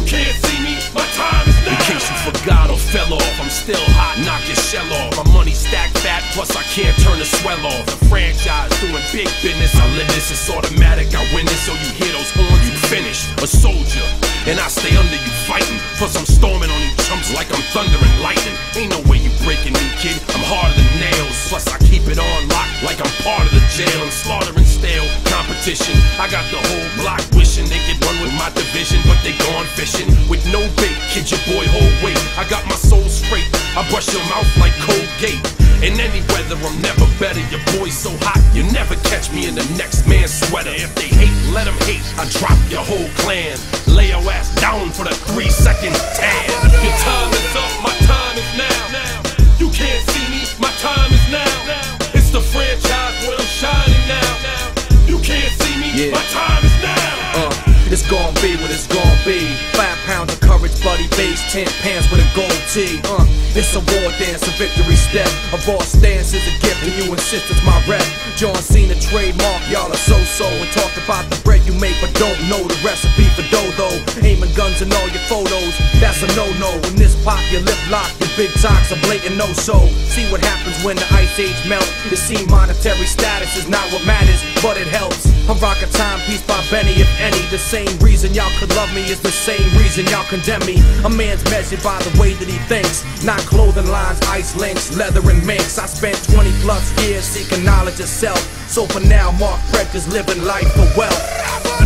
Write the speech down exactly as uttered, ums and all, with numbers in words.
can't see me, my time is now. In case you forgot or fell off, I'm still hot, knock your shell off. My money stacked fat, plus I can't turn the swell off. The franchise doing big business, I live this, it's automatic, I win this. So you hear those horns, you finish. A soldier, and I stay under you fighting. Plus I'm storming on you chumps like I'm thunder and lightning. Ain't no way you breaking me, kid, I'm harder than nails. Plus I keep it on lock like I'm part of the jail. And slaughtering stale competition, I got the whole block wishing they could run with my division, but they gone fishing with no bait. Kid, your boy hold weight, I got my soul straight, I brush your mouth like Colgate. In any weather, I'm never better. Your boy's so hot, you never catch me in the next man's sweater. If they hate, let them hate. I drop your whole clan. Lay your ass down for the three second tan. Your time is up, my time is now. You can't see me, my time is now. It's the franchise where I'm shining now. You can't see me, yeah. My time is now. Uh, it's gon' be what it's gon' be. Five pounds of courage, buddy base, ten pants with a gold tee. Uh, it's a war dance, a victory step. A raw stance is a gift, and you insist it's my rep. John Cena trademark, y'all are so-so. And talk about the bread you make, but don't know the recipe for dough. Aiming guns in all your photos, that's a no-no. When this pop, your lip lock, your big talks a blatant no-so. See what happens when the ice age melt. It seems monetary status is not what matters, but it helps. I rock a timepiece by Benny, if any. The same reason y'all could love me is the same reason y'all condemn me. A man's measured by the way that he thinks, not clothing lines, ice links, leather and minks. I spent twenty plus years seeking knowledge of self. So for now, Mark Breck is living life for wealth.